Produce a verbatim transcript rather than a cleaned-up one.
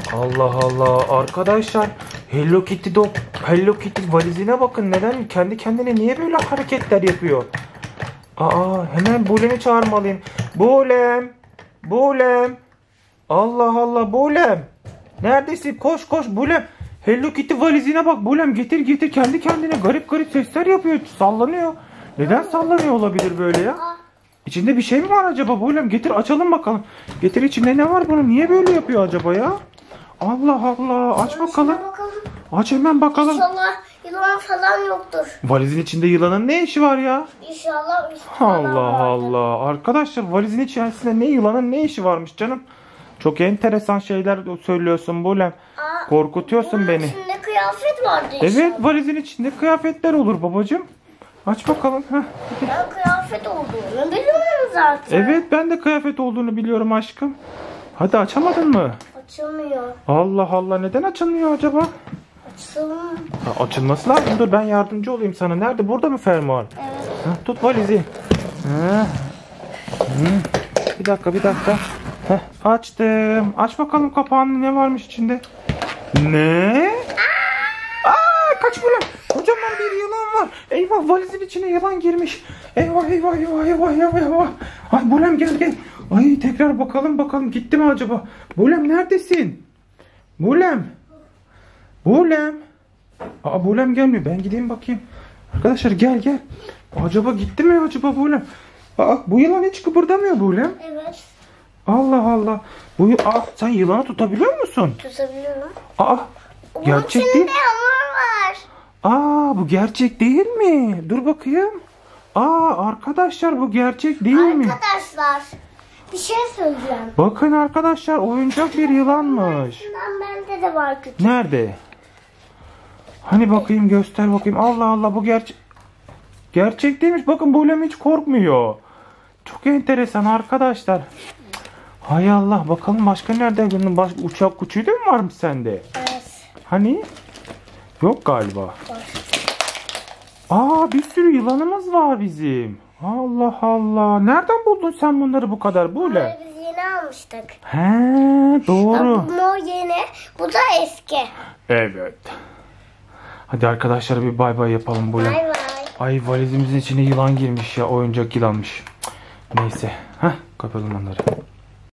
Allah Allah arkadaşlar, Hello Kitty dog, Hello Kitty valizine bakın, neden kendi kendine niye böyle hareketler yapıyor? Aa, hemen Bulem'i çağırmalıyım. Bulem, Bulem. Allah Allah Bulem. Neredesin? Koş koş Bulem. Hello Kitty valizine bak Bulem, getir getir, kendi kendine garip garip sesler yapıyor, sallanıyor. Neden sallanıyor olabilir böyle ya? İçinde bir şey mi var acaba Bulem? Getir açalım bakalım. Getir, içinde ne var bunun? Niye böyle yapıyor acaba ya? Allah Allah, aç bakalım. bakalım. Aç hemen bakalım. İnşallah yılan falan yoktur. Valizin içinde yılanın ne işi var ya? İnşallah falan Allah vardır. Allah. Arkadaşlar valizin içerisinde ne yılanın ne işi varmış canım? Çok enteresan şeyler söylüyorsun Bulem. Aa, Korkutuyorsun bunun beni. içinde kıyafet vardı Evet, inşallah. valizin içinde kıyafetler olur babacığım. Aç bakalım. Heh. Ben kıyafet olduğunu biliyorum zaten. Evet, ben de kıyafet olduğunu biliyorum aşkım. Hadi açamadın mı? Açılmıyor. Allah Allah, neden açılmıyor acaba? Açılmıyor. Ha, açılması lazım. Dur ben yardımcı olayım sana. Nerede? Burada mı fermuar? Evet. Ha, tut valizi. Ha. Hı. Bir dakika bir dakika. Heh, açtım. Aç bakalım kapağını, ne varmış içinde? Ne? Aa, kaç böyle? Kocaman bir yılan var. Eyvah, valizin içine yılan girmiş. Eyvah eyvah eyvah eyvah eyvah eyvah. Ay Bulem gel gel. Ay tekrar bakalım bakalım, gitti mi acaba? Bulem neredesin? Bulem. Bulem. Aa, Bulem gelmiyor. Ben gideyim bakayım. Arkadaşlar gel gel. Acaba gitti mi acaba Bulem? Aa, bu yılan hiç kıpırdamıyor Bulem. Evet. Allah Allah. Bu Aa, sen yılanı tutabiliyor musun? Tutabiliyorum. Aa, gerçek Bunun değil. içinde hamur var. Aa, bu gerçek değil mi? Dur bakayım. Aa, arkadaşlar bu gerçek değil mi? Arkadaşlar bir şey söyleyeceğim. Bakın arkadaşlar, oyuncak bir yılanmış. Bundan bende de var küçük. Nerede? Hani bakayım, göster bakayım. Allah Allah, bu gerçek. Gerçek değilmiş. Bakın Bulem hiç korkmuyor. Çok enteresan arkadaşlar. Hay Allah, bakalım başka nerede? Bunun baş... uçak kuçuğu da mı varmış sende? Evet. Hani? Yok galiba. Var. Aa, bir sürü yılanımız var bizim. Allah Allah. Nereden buldun sen bunları bu kadar Bulem? Bunları biz yeni almıştık. He, doğru. Bak, bu mor yeni. Bu da eski. Evet. Hadi arkadaşlar bir bay bay yapalım Bulem. Bay bay. Ay, valizimizin içine yılan girmiş ya. Oyuncak yılanmış. Neyse. Heh, kapalım onları.